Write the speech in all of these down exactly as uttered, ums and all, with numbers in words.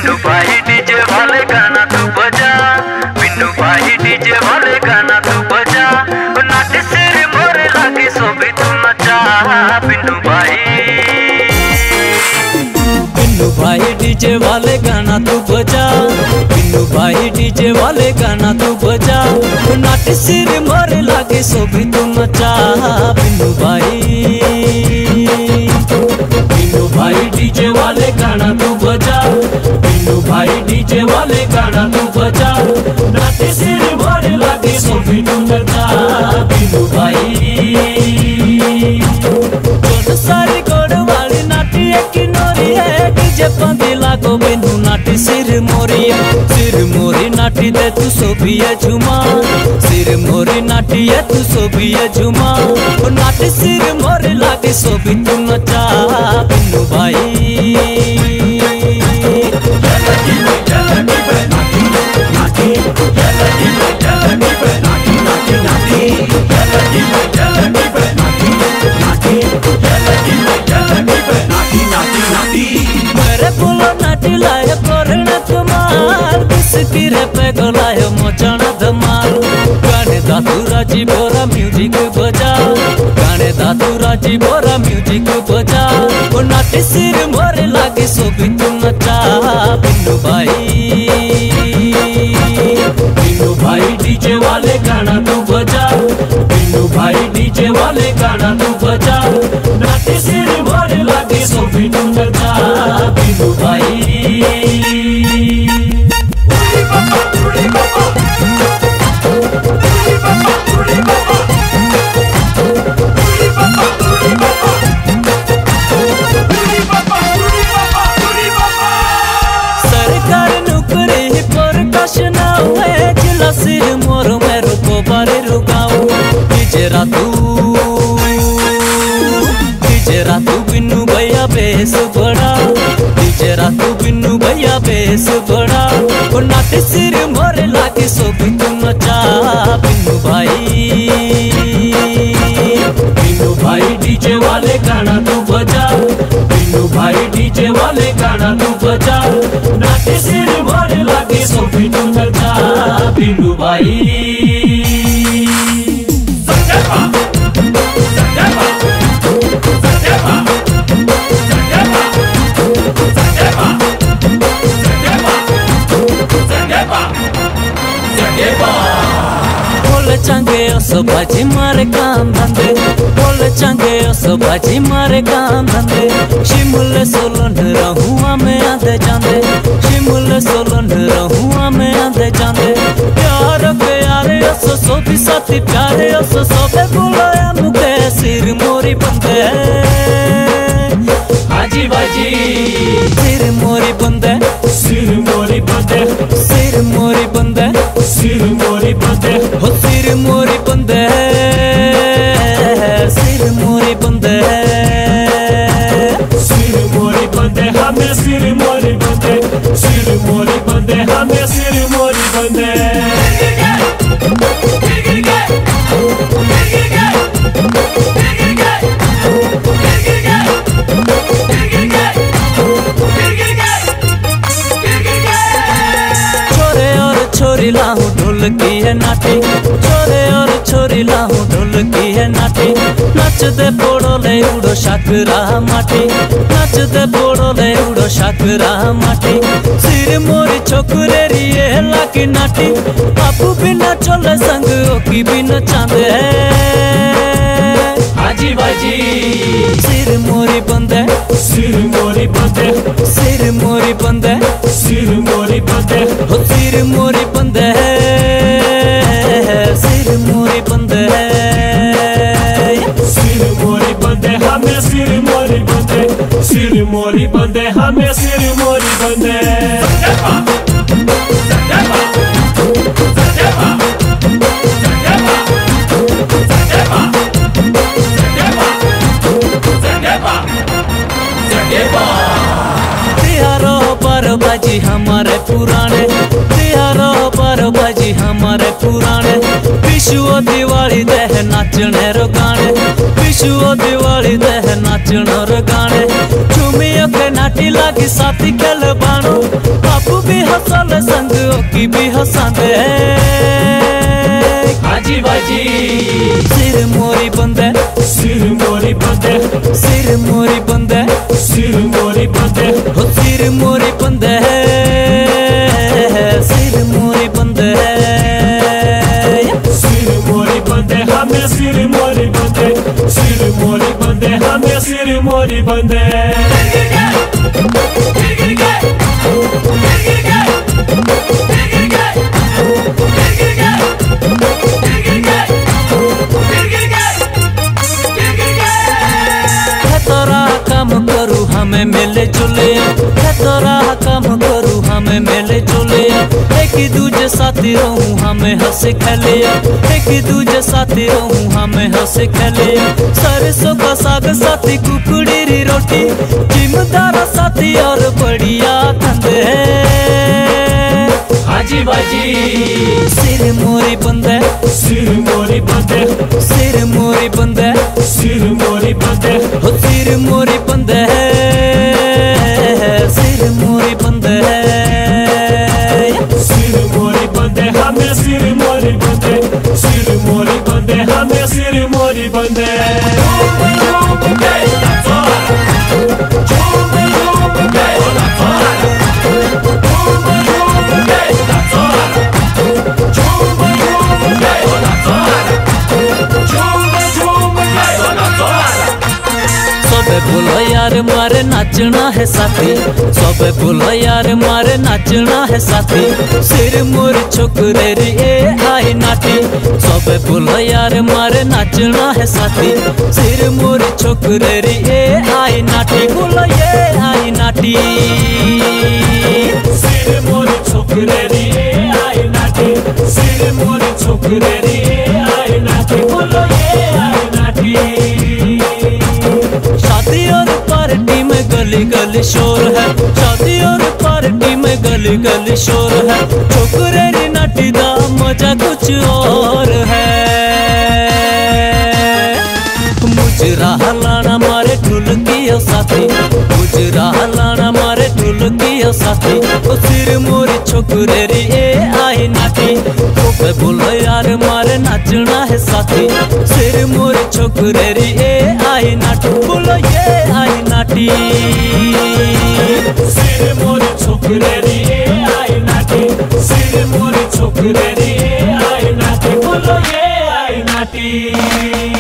पिन्नू भाई डीजे वाले गाना तू बजा, पिन्नू भाई डीजे वाले गाना तू बजा, नाटे सिर मोरे लागे सो भी तू नचा। पिन्नू भाई पिन्नू भाई डीजे वाले गाना तू बजा, पिन्नू भाई डीजे वाले गाना तू बजा, नाटे सिर मोरे लागे सो भी तू नचा। पिन्नू भाई पिन्नू भाई डीजे वाले गाना तू बजा, पिन्नू भाई डीजे वाले गाना तू बजा, नाटे सिर मोरे लागे सो भी तू नचा। पिन्नू भाई जोन सारी गोड़ वाली नाटी एक नोरी है, डीजे पंदी लागो बिनु नाटी सिर मोरी, सिर मोरी नाटी दे तू सोभी है झुमा, सिर मोरी नाटी है तू सोभी है झुमा, नाटी सिर मोरी लागे सोभी तू नचा। पिन्नू भाई मेरे बोलो नाटी लायो करना कमाल, किसकी रे पे गलायो मचाना धमाल। गाने दादू राजी बोरा म्यूजिक बजा, गाने दादू राजी बोरा म्यूजिक बजा, वो नाटी सिर मोरे लागे सो भी तू नचा। पिन्नू भाई पिन्नू भाई डीजे वाले गाना तू बजा, पिन्नू भाई डीजे वाले गाना तू बजा, नाटी सिर मोरे लागे सो भी तू नचा। पिन्नू भाई सरकारी नौकरी प्रकाश ना हुए, जिला सिर मोर मेरो को बारे रुकाऊ। डीजे रातू डीजे रातू बिन्नू भैया बेस बड़ा, डीजे रातू बिन्नू भैया बेस बड़ा, वो नाटे सिर मोरे लागे सो भी तू नचा। पिन्नू भाई पिन्नू भाई डीजे वाले गाना तू बजा, पिन्नू भाई डीजे वाले गाना तू बजा, नाटे सिर मोरे लागे सो भी तू नचा। पिन्नू भाई बोले चंगे ओसो बाजी मारे काम धंधे, बोले चंगे ओसो बाजी मारे काम धंधे, शिमुले सोलन रहुआ में आंधे जांदे, शिमुले सोलन रहुआ में आंधे जांदे। प्यार प्यारे ओसो सोभी साथी प्यारे ओसो सोबे बुलाया मुके सिर मोरी बंदे। हाजी बाजी सिर मोरी बंदे, सिर मोरी बंदे, सिर मोरी बंदे, सिर मोरी बंदे, हो सिर मोरी बंदे, सिर मोरी बंदे, सिर मोरी बंदे, हमें सिर मोरी बंदे, सिर मोरी बंदे, हमें सिर मोरी बंदे। छोरी लाहू ढोलकी है नाटी, छोरे और छोरी लाहू ढोलकी है नाटी, नच दे पोड़ो ले उड़ो शाकरा माटी, नच दे पोड़ो ले उड़ो शाकरा माटी। सिर मोरी छोकरे रिए लाकी नाटी, बापू बिना चले संग ओकी भी नचांदे। हाजी बाजी सिर मोरी बंदे, सिर मोरी बंदे, सिर मोरी बंदे, सिर मोरी बंदे, हो सिर मोरी बंदे, सिर मोरी बंदे, सिर मोरी बंदे, हमें सिर मोरी बंदे, सिर मोरी बंदे, हमें सिर मोरी बंदे। बाजी हमारे पुराने, तिहारो पर बाजी हमारे पुराने, विशु दिवाली दे नाचने रो गाने, विशु दिवाली दे नाचने रो गाने, झूमियों के नाटी लागी साथी खेल बानो। हंसले संग की भी हंसांदे हाजी बाजी सिर मोरी बंदे सिर मोरी बंदे सिर मोरी बंदे सिर मोरी बंदे हो सिर मोरी बंदे सिर मोरी बंदे सिर मोरी बंदे हमें सिर मोरी बंदे सिर मोरी बंदे हमें सिर मोरी बंदे करू हमें मिले जुले तोरा काम करू हमें मिले जुले एक दूजे साथी रहूं हमें हंस खेले एक दूजे साथी रहूं हमें हंस खेले सरसों का साग साथी कुकड़ी री रोटी जिमदार साथी और बढ़िया धंधे हाजी बाजी सिर मोरी बंदे सिर मोरी बंदे सिर मोरी बंदे सिर मोरी बंदे हो सिर मोरी बंदे सिर मोरी बंदे सिर मोरी बंदे हमें सिर मोरी बंदे सिर मोरी बंदे हमें सिर मोरी बंदे बोलो यार मारे नाचना है साथी सब बोलो यार मारे नाचना है साथी सिर मोर छोकरे रे ए आई नाटी सब बोलो यार मारे नाचना है साथी सिर मोर छोकरे रे ए आई नाटी बोलो ये आई नाटी सिर मोर छोकरे रे ए आई नाटी सिर मोर छोकरे रे ए आई नाटी बोलो ये आई नाटी शादी और पार्टी में गली गली शोर है शादी और पार्टी में गली गली शोर है छोकरे री नाटी दा मजा कुछ और है मुजरा लाना मारे ढुलकी साथी मुजरा लाना मारे ढुलकी साथी ओ सिर मोरी छोकरे री ए आई नाटी तो बोलो यार मारे नाचना है साथी सिर मोरी छोकरे री ए आई नाटी बोलो ये आई नाटी सिर मोरी छोकरे री ए आई नाटी सिर मोरी छोकरे री ए आई नाटी बोलो ये आई नाटी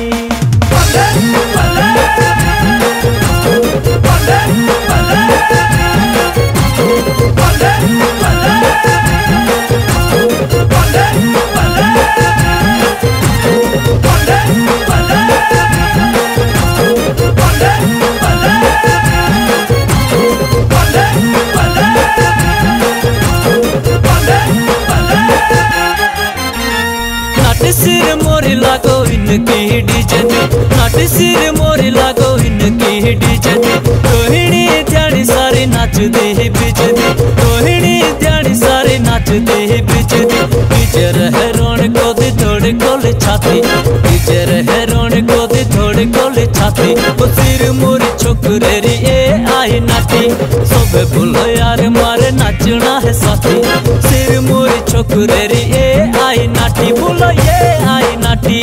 सिर मोरी लागो इनकी डीजे नाटी सिर मोरी लागो इनकी डीजे रोहिणी ध्यानी सारे नाच दे बिजदी रोहिणी ध्यानी सारे नाच दे बिजदी डीजे रहे रोन को दे थोड़े कोले छाती डीजे रहे रोन को दे थोड़े कोले छाती वो सिर मोरी छोकरे री ए आई नाटी सब बोलो यार मारे नाचना है साथी सिर मोरी छोकरे री ए आई नाटी बोलो ये आई नाटी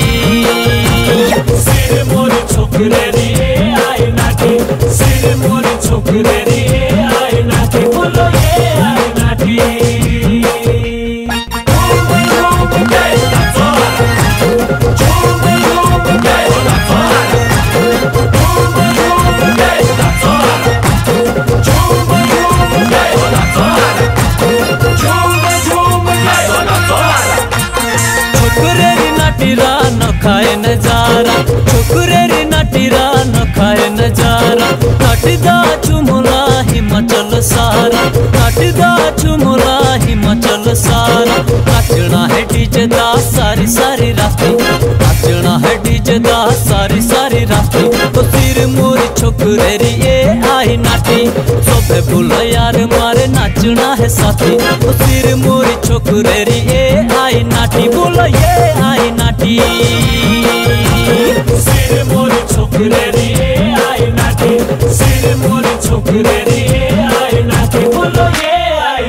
सिर मोरी छोकरे री ए आई नाटी सिर मोरी छोकरे री ए आई नाटी बोलो ये आई नाटी खाए नजारा छोकरे री नाटी रान खाए नजारा नाटदा चुमुला हिमाचल सारा नाटदा चुमुला हिमाचल सारा नाचना है डीजे दा सारी सारी राती नाचना है डीजे दा सारी सारी राती तो सिर मोरी छोकरे री ए आई नाटी सब बोलो यार मारे नाचना है साथी तो सिर मोरी छोकरे री ए आई नाटी बोलो ये आई नाटी सिर मोरी छोकरे री ए आई नाटी सिर मोरी छोकरे री ए आई नाटी बोलो ये आई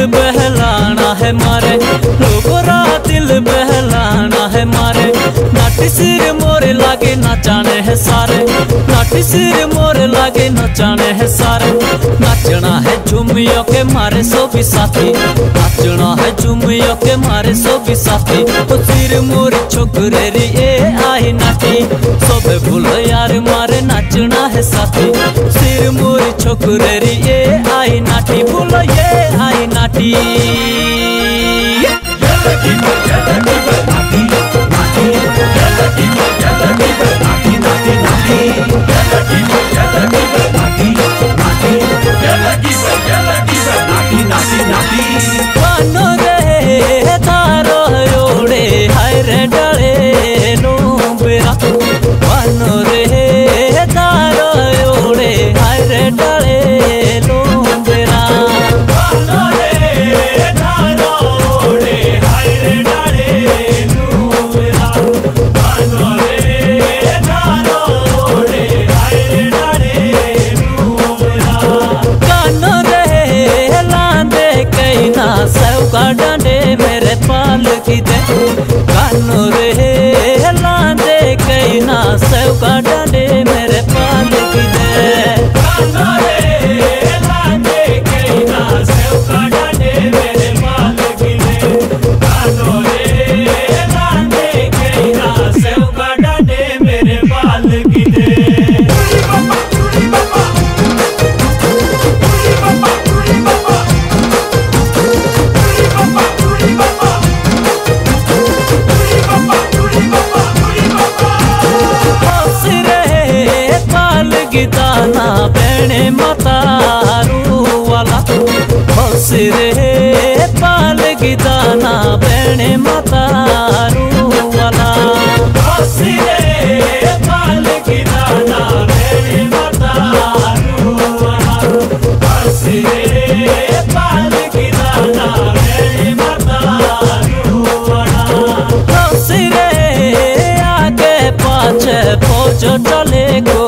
बहलाना है मारे, लोगों रा दिल बहलाना है मारे। नाटी सिर मोरे लागे नाचाने है सारे, नाटी सिर मोरे लागे नाचाने है सारे। नाचना है झूमियों के मारे सो भी साथी, नाचना है झूमियों के मारे सो भी साथी। ओ सिर मोरी छोकरे री ए आई नाटी, सोबे भूलो यार मारे नाचना है साथी। सिर मोरी छोकरे री ए आई नाटी, बोलो ये आई नाटी। वानो रे तारो ओड़े हाय रे डाले लोबेरा, वानो रे तारो ओड़े हाय रे डाले लोबेरा। वानो रे तारो ओड़े हाय रे डाले लोबेरा, वानो रे तारो ओड़े हाय रे डाले लोबेरा। कानो रे लांदे कई ना सौका डांडे मेरे पाल की दे, कानो रे लांदे कई ना सौका डांडे मेरे पाल की दे। कानो रे लांदे कई ना सौका डांडे मेरे पाल की दे, कानो रे लांदे कई ना सौका डांडे मेरे पाल की दे। गीताना बेणे मतारू वाला, बस रे पाल गीताना बेणे मतारू वाला। बस रे पाल गीताना बेणे मतारू वाला, बस रे पाल गीताना बेणे मतारू वाला। बस रे आगे पाछे फौज चले को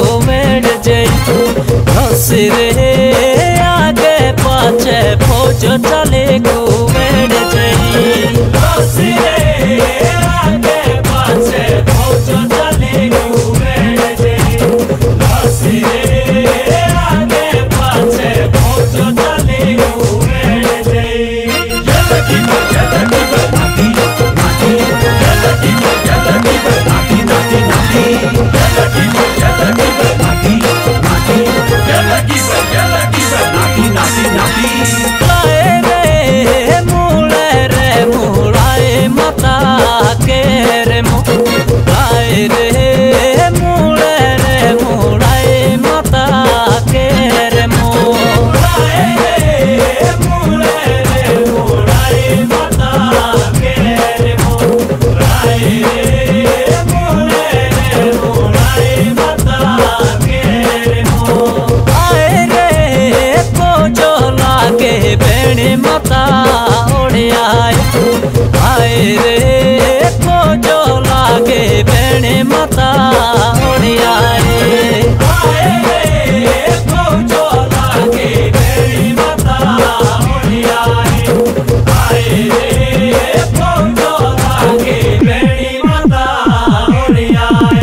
बस रे आगे पाछे फौज चले कुमेड़ जई। बस रे आगे पाछे फौज चले कुमेड़ जई, बस रे आगे पाछे फौज चले कुमेड़ जई। जलकी जलकी नाटी नाटी, जलकी जलकी नाटी नाटी नाटी, जलकी जलकी नाटी नाटी, जलकी जलकी नाटी नाटी नाटी। लाए रे मूले रे मूलाए मता के रे मो, लाए रे मूले रे मूलाए मता के रे मो, लाए रे मूले रे मूलाए मता के रे मो, लाए रे मूले रे मूलाए मता के रे मो। आए रे को जो लागे बेणे मता ओढ़े आए, आए रे को जो लागे बेणे मता ओढ़े आए। आए रे को जो लागे बेणे मता ओढ़े आए, आए रे को जो लागे बेणे मता ओढ़े आए।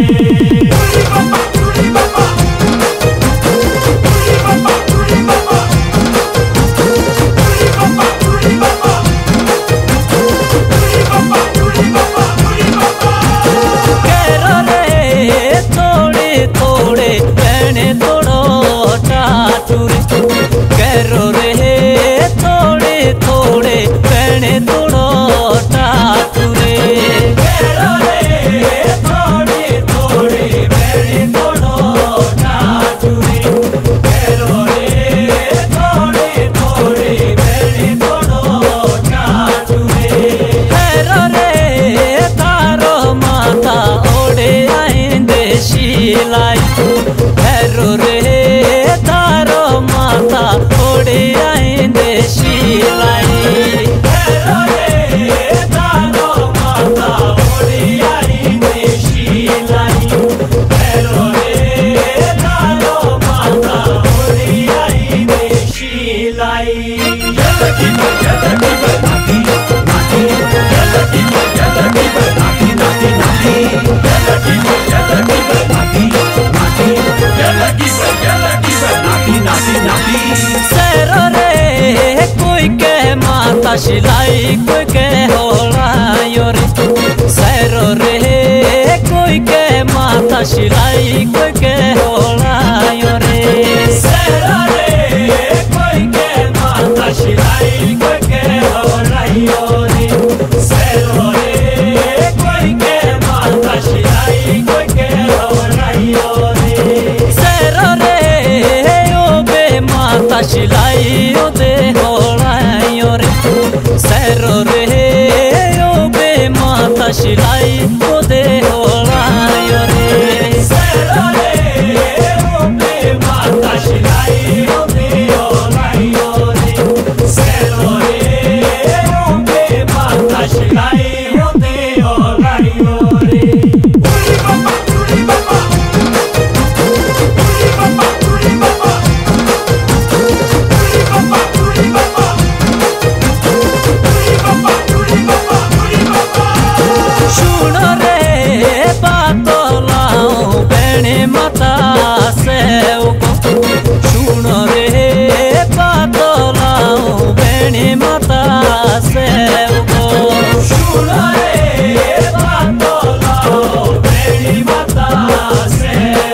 केरो रे थोड़े थोड़े बेणे तोड़ो टाटूरे, केरो रे थोड़े थोड़े बेणे तोड़ो टाटूरे। केरो रे थोड़े थोड़े बेणे तोड़ो टाटूरे, केरो रे थोड़े थोड़े बेणे तोड़ो टाटूरे। केरो रे तारो माता ओढ़े आइंदे शीलाई, केरो रे तारो माता ओढ़े आइंदे शीलाई। केरो रे तारो माता ओढ़े आइंदे शीलाई, केरो रे तारो माता ओढ़े आइंदे शीलाई। सैरो रे कोई के माता सिलाई कोई के होला योरे सैरो रे कोई के माता सिलाई कोई के होला योरे सैरो रे कोई के माता सिलाई कोई के होला योरे सैरो रे कोई के माता सिलाई कोई के होला योरे सैरो रे ओ बे माता सिलाई ओ दे होला योरे सैरो रे ओ बे माता सिलाई ओ दे होला योरे सैरो रे ओ बे माता सिलाई ओ दे होला योरे सैरो रे ओ बे माता सिलाई ओ दे होला योरे उरी बाबा उरी बाबा उरी बाबा उरी बाबा उरी बाबा उरी बाबा उरी बाबा उरी बाबा उरी बाबा सुन रे बातो लाओ बेणे माता से सुन रे बातो लाओ बेणे माता से सुन रे बातो लाओ बेणी माता से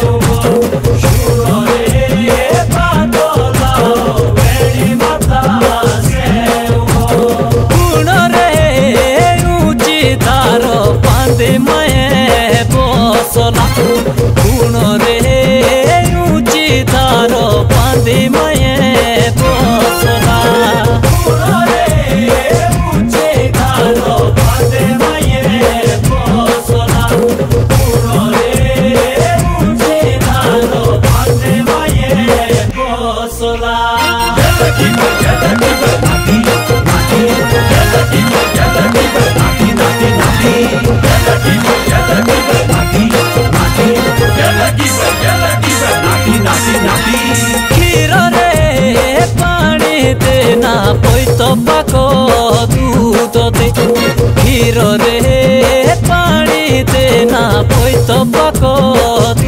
सुन रे बातो लाओ बेणी माता से गुण रे ऊंची तारो पांदे मैं बोसला गुण रे ऊंची तारो पांदे मैं बोसला सुन रे ऊंचे गारो बांधे माये बोसला सुन रे ऊंचे गारो बांधे माये बोसला जलकी जलकी नाती नाती जलकी जलकी नाती नाती नाती जलकी जलकी नाती नाती जलकी जलकी नाती नाती नाती क्षीर रे पानी देना पोई तो पाको दूध दे क्षीर रे पानी देना पोई तो पाको